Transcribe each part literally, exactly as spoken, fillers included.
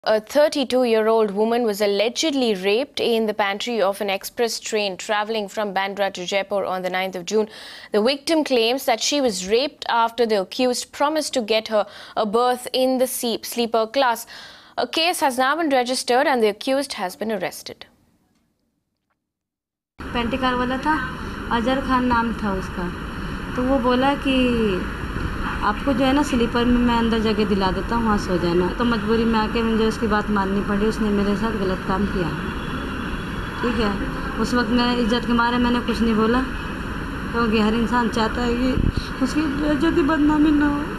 A thirty-two-year-old woman was allegedly raped in the pantry of an express train travelling from Bandra to Jaipur on the ninth of June. The victim claims that she was raped after the accused promised to get her a berth in the sleeper class. A case has now been registered and the accused has been arrested. पेंटी car वाला था, अजहर खान नाम था उसका। तो वो बोला कि आपको जो है ना स्लीपर में मैं अंदर जगह दिला देता हूँ, वहाँ सो जाना। तो मजबूरी में आके मुझे उसकी बात माननी पड़ी। उसने मेरे साथ गलत काम किया, ठीक है। उस वक्त मैं इज्जत के मारे मैंने कुछ नहीं बोला, क्योंकि हर इंसान चाहता है कि उसकी बेइज्जती बदनामी ना हो।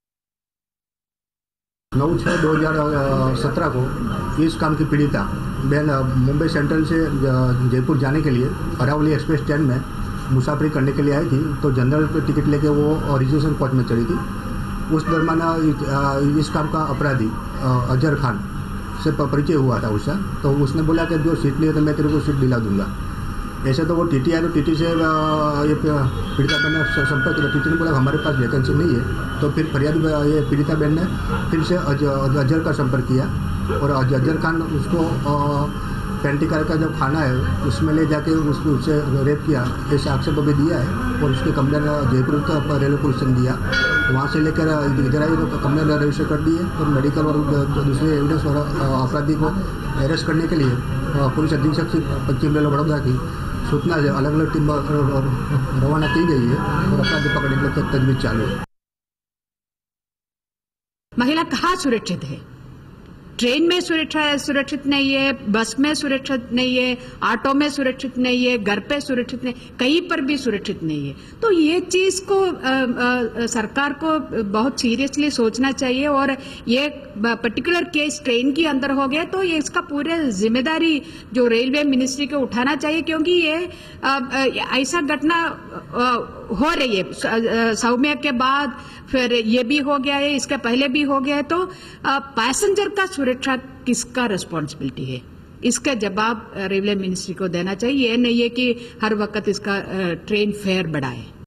नौ छः दो हज़ार सत्रह को इस काम की पीड़िता बहन मुंबई सेंट्रल से जयपुर जाने के लिए अरावली एक्सप्रेस ट्रेन में मुसाफरी करने के लिए आई थी। तो जनरल पे टिकट लेके वो रिजर्वेशन कोच में चढ़ी थी। उस दरमियान इस काम का अपराधी अजहर खान से परिचय हुआ था उससे। तो उसने बोला कि जो सीट लिए तो मैं तेरे को सीट दिला दूंगा। ऐसे तो वो टीटी है, तो टीटी से ये पीड़िता बहन ने संपर्क किया। टीटी ने बोला हमारे पास वैकेंसी नहीं है। तो फिर फरियादी ये पीड़िता बहन ने फिर से अजहर का संपर्क किया और अजहर खान उसको पेंटी कार का जो खाना है उसमें ले जाके उसको उससे रेप किया, ऐसे आक्षेप भी दिया है। और उसके कंप्लेन जयपुर का रेलवे पुलिस ने दिया। तो वहाँ से लेकर इधर आई तो कंप्लेन रजिस्टर कर दिए और मेडिकल और दूसरे एविडेंस और अपराधी को अरेस्ट करने के लिए पुलिस अधीक्षक से पश्चिम रेलवे बड़ौदा की सूचना अलग अलग टीम रवाना की गई है और अपराधी पकड़ने के लिए तजवीज चालू है। महिला कहाँ सुरक्षित है? ट्रेन में सुरक्षा सुरक्षित नहीं है, बस में सुरक्षित नहीं है, ऑटो में सुरक्षित नहीं है, घर पे सुरक्षित नहीं, कहीं पर भी सुरक्षित नहीं है। तो ये चीज को आ, आ, सरकार को बहुत सीरियसली सोचना चाहिए। और ये पर्टिकुलर केस ट्रेन के अंदर हो गया तो ये इसका पूरे जिम्मेदारी जो रेलवे मिनिस्ट्री को उठाना चाहिए, क्योंकि ये आ, ऐसा घटना हो रही है। सौम्या के बाद फिर ये भी हो गया है, इसके पहले भी हो गया है। तो पैसेंजर का सुरक्षा किसका रिस्पॉन्सिबिलिटी है, इसका जवाब रेलवे मिनिस्ट्री को देना चाहिए। ये नहीं है कि हर वक्त इसका ट्रेन फेयर बढ़ाए।